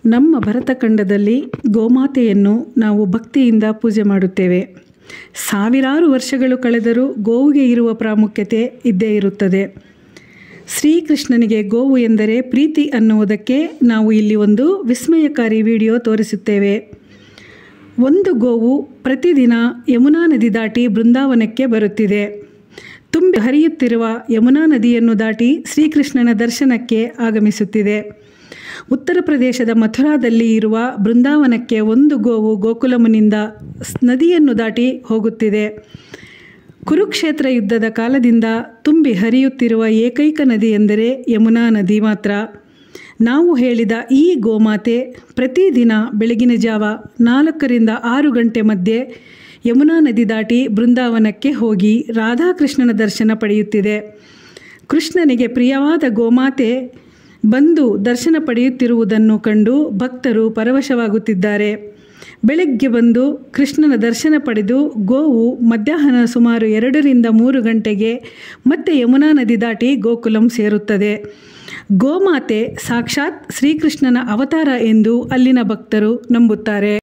ನಮ್ಮ ಭರತಖಂಡದಲ್ಲಿ ಗೋಮಾತೆಯನ್ನು ನಾವು ಭಕ್ತಿಯಿಂದ ಪೂಜೆ ಮಾಡುತ್ತೇವೆ. ಸಾವಿರಾರು ವರ್ಷಗಳು ಕಳೆದರೂ ಗೋವಿಗೆ ಇರುವ ಪ್ರಾಮುಖ್ಯತೆ ಇದ್ದೇ ಇರುತ್ತದೆ. ಶ್ರೀಕೃಷ್ಣನಿಗೆ ಗೋವು ಎಂದರೆ ಪ್ರೀತಿ ಅನ್ನುವುದಕ್ಕೆ ನಾವು ಇಲ್ಲಿ ಒಂದು ವಿಸ್ಮಯಕಾರಿ ವಿಡಿಯೋ ತೋರಿಸುತ್ತೇವೆ. ಒಂದು ಗೋವು ಪ್ರತಿದಿನ ಯಮುನಾ ನದಿ ದಾಟಿ ಬೃಂದಾವನಕ್ಕೆ ಬರುತ್ತಿದೆ. ತುಂಬಿ ಹರಿಯುತ್ತಿರುವ ಯಮುನಾ ನದಿಯನ್ನು ದಾಟಿ ಶ್ರೀಕೃಷ್ಣನ ದರ್ಶನಕ್ಕೆ ಆಗಮಿಸುತ್ತಿದೆ. ಉತ್ತರ ಪ್ರದೇಶದ ಮಥುರಾದಲ್ಲಿ ಇರುವ ಬೃಂದಾವನಕ್ಕೆ ಒಂದು ಗೋವು ಗೋಕುಲಂನಿಂದ ನದಿಯನ್ನು ದಾಟಿ ಹೋಗುತ್ತಿದೆ. ಕುರುಕ್ಷೇತ್ರ ಯುದ್ಧದ ಕಾಲದಿಂದ ತುಂಬಿ ಹರಿಯುತ್ತಿರುವ ಏಕೈಕ ನದಿ ಎಂದರೆ ಯಮುನಾ ನದಿ ಮಾತ್ರ. ನಾವು ಹೇಳಿದ ಈ ಗೋಮಾತೆ ಪ್ರತಿದಿನ ಬೆಳಗಿನ ಜಾವ 4 ರಿಂದ 6 ಗಂಟೆ ಮಧ್ಯೆ ಯಮುನಾ ನದಿ ದಾಟಿ ಬೃಂದಾವನಕ್ಕೆ ಹೋಗಿ ರಾಧಾಕೃಷ್ಣನ ದರ್ಶನ ಪಡೆಯುತ್ತಿದೆ. ಕೃಷ್ಣನಿಗೆ ಪ್ರಿಯವಾದ ಗೋಮಾತೆ ಬಂದು ದರ್ಶನ ಪಡೆಯುತ್ತಿರುವುದನ್ನು ಕಂಡು ಭಕ್ತರು ಪರವಶವಾಗುತ್ತಿದ್ದಾರೆ. ಬೆಳಗ್ಗೆ ಬಂದು ಕೃಷ್ಣನ ದರ್ಶನ ಪಡೆದು ಗೋವು ಮಧ್ಯಾಹ್ನ ಸುಮಾರು 2 ರಿಂದ 3 ಗಂಟೆಗೆ ಮತ್ತೆ ಯಮುನಾ ನದಿ ದಾಟಿ ಗೋಕುಲಂ ಸೇರುತ್ತದೆ. ಗೋಮಾತೆ ಸಾಕ್ಷಾತ್ ಶ್ರೀಕೃಷ್ಣನ ಅವತಾರ ಎಂದು ಅಲ್ಲಿನ ಭಕ್ತರು ನಂಬುತ್ತಾರೆ.